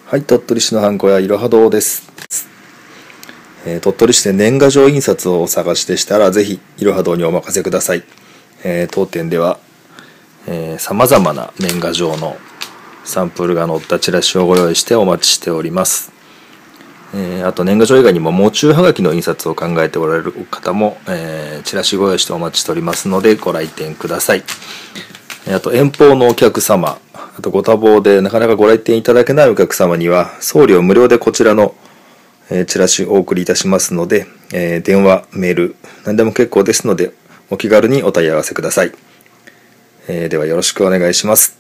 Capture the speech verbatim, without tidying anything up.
はい、鳥取市のハンコ屋いろは堂です。えー、鳥取市で年賀状印刷をお探しでしたら、ぜひいろは堂にお任せください。えー、当店では、えー、様々な年賀状のサンプルが載ったチラシをご用意してお待ちしております。えー、あと年賀状以外にも喪中はがきの印刷を考えておられる方も、えー、チラシご用意してお待ちしておりますのでご来店ください。あと遠方のお客様、あとご多忙でなかなかご来店いただけないお客様には送料無料でこちらの、えー、チラシをお送りいたしますので、えー、電話、メール何でも結構ですのでお気軽にお問い合わせください。えー、ではよろしくお願いします。